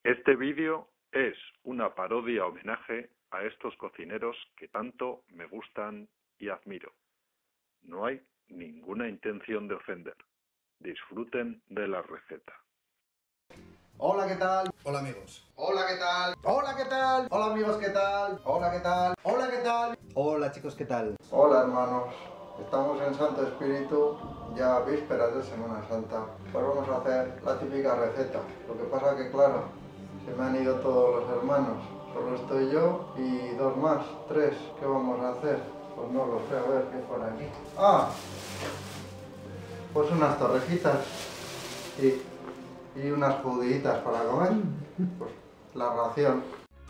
Este vídeo es una parodia homenaje a estos cocineros que tanto me gustan y admiro. No hay ninguna intención de ofender. Disfruten de la receta. Hola, ¿qué tal? Hola, amigos. Hola, ¿qué tal? Hola, ¿qué tal? Hola, amigos, ¿qué tal? Hola, ¿qué tal? Hola, ¿qué tal? Hola, chicos, ¿qué tal? Hola, hermanos. Estamos en Santo Espíritu, ya vísperas de Semana Santa. Pues vamos a hacer la típica receta. Lo que pasa que, claro, se me han ido todos los hermanos. Solo estoy yo y dos más, tres. ¿Qué vamos a hacer? Pues no lo sé, a ver qué por aquí. ¡Ah! Pues unas torrejitas y unas juditas para comer. Pues la ración.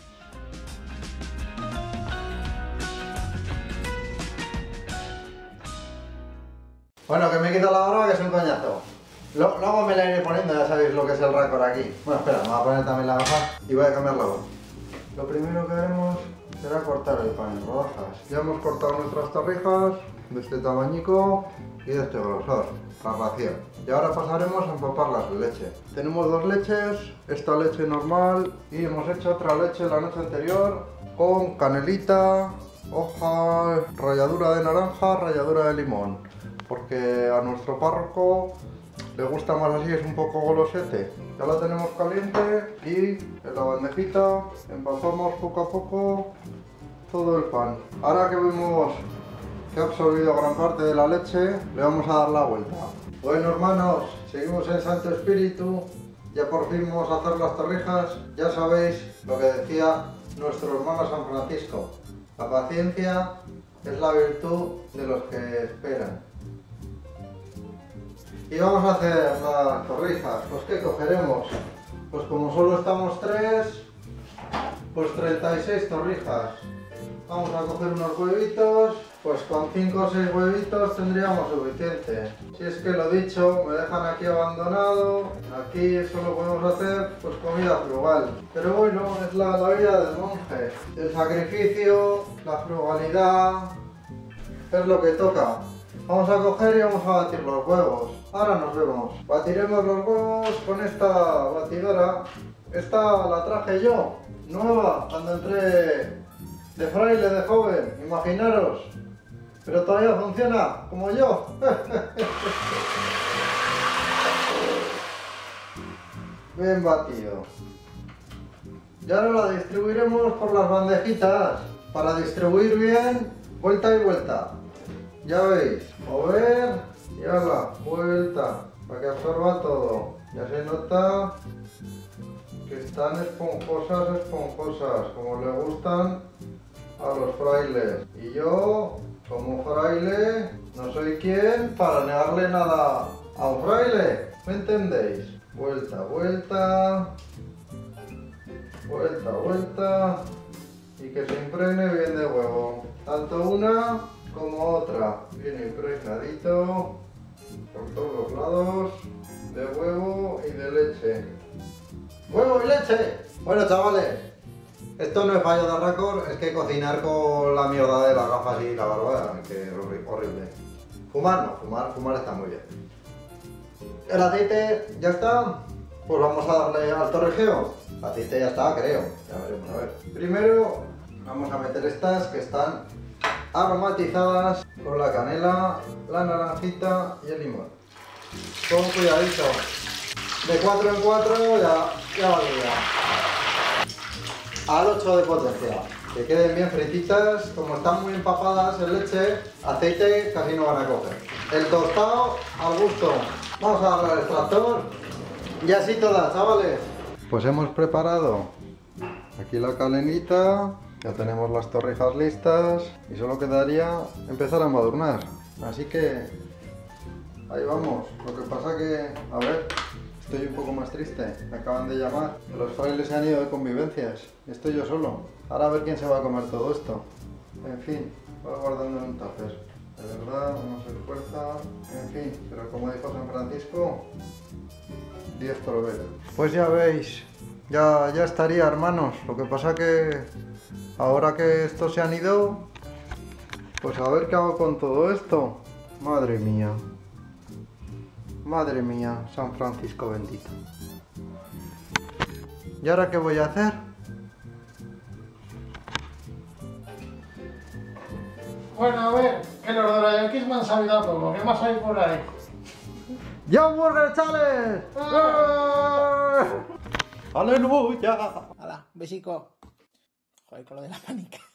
Bueno, que me quito la barba, que es un coñazo. Luego me la iré poniendo, ya sabéis lo que es el récord aquí. Bueno, espera, me voy a poner también la gafa y voy a cambiar la voz. Lo primero que haremos será cortar el pan en rodajas. Ya hemos cortado nuestras torrijas de este tamañico y de este grosor, la ración. Y ahora pasaremos a empaparlas de leche. Tenemos dos leches, esta leche normal y hemos hecho otra leche la noche anterior con canelita, hoja, ralladura de naranja, ralladura de limón. Porque a nuestro párroco le gusta más así, es un poco golosete. Ya la tenemos caliente y en la bandejita empapamos poco a poco todo el pan. Ahora que vemos que ha absorbido gran parte de la leche, le vamos a dar la vuelta. Bueno, hermanos, seguimos en Santo Espíritu. Ya por fin vamos a hacer las torrijas. Ya sabéis lo que decía nuestro hermano San Francisco: la paciencia es la virtud de los que esperan. Y vamos a hacer las torrijas. Pues ¿qué cogeremos? Pues como solo estamos tres, pues 36 torrijas. Vamos a coger unos huevitos, pues con 5 o 6 huevitos tendríamos suficiente. Si es que lo dicho, me dejan aquí abandonado. Aquí solo podemos hacer pues comida frugal. Pero bueno, es la vida del monje. El sacrificio, la frugalidad, es lo que toca. Vamos a coger y vamos a batir los huevos. Ahora nos vemos. Batiremos los huevos con esta batidora. Esta la traje yo, nueva, cuando entré de fraile, de joven. Imaginaros. Pero todavía funciona, como yo. Bien batido. Y ahora la distribuiremos por las bandejitas. Para distribuir bien, vuelta y vuelta. Ya veis, mover y ala, vuelta, para que absorba todo. Ya se nota que están esponjosas, como le gustan a los frailes. Y yo, como fraile, no soy quien para negarle nada a un fraile, ¿me entendéis? Vuelta, vuelta, vuelta, vuelta, y que se impregne bien de huevo. Tanto una como otra, bien impregnadito por todos los lados, de huevo y de leche. ¡Huevo y leche! Bueno, chavales, esto no es fallo de récord, es que cocinar con la mierda de las gafas y la barba, que es horrible. Fumar no, fumar está muy bien. El aceite ya está, pues vamos a darle al torrejeo. El aceite ya está, creo, ya veremos a ver. Primero vamos a meter estas que están aromatizadas con la canela, la naranjita y el limón. Con cuidadito. De 4 en 4 ya valdría. Al 8 de potencia. Que queden bien frititas. Como están muy empapadas en leche, aceite casi no van a coger. El tostado al gusto. Vamos a darle al extractor. Y así todas, chavales. Pues hemos preparado aquí la calenita. Ya tenemos las torrijas listas y solo quedaría empezar a embadurnar. Así que ahí vamos. Lo que pasa que, a ver, estoy un poco más triste. Me acaban de llamar. Los frailes se han ido de convivencias. Estoy yo solo. Ahora a ver quién se va a comer todo esto. En fin, voy guardando en un tupper. De verdad, uno se esfuerza. En fin, pero como dijo San Francisco, 10 proveros. Pues ya veis, ya estaría, hermanos. Lo que pasa que ahora que estos se han ido, pues a ver qué hago con todo esto. Madre mía, San Francisco bendito. ¿Y ahora qué voy a hacer? Bueno, a ver, que los Dorayaquis me han sabido a poco. ¿Qué más hay por ahí? ¡John Burger Challenge! ¡Aleluya! Hala, besico. Joder, con lo de la pánica.